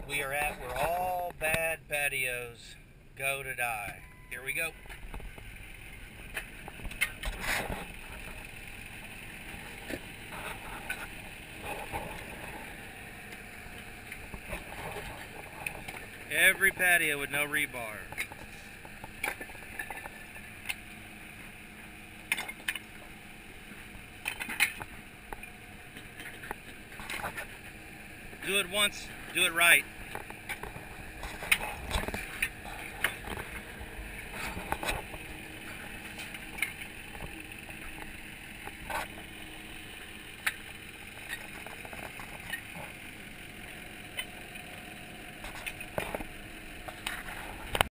we are at where all bad patios go to die. Here we go. Every patio with no rebar. Do it once, do it right.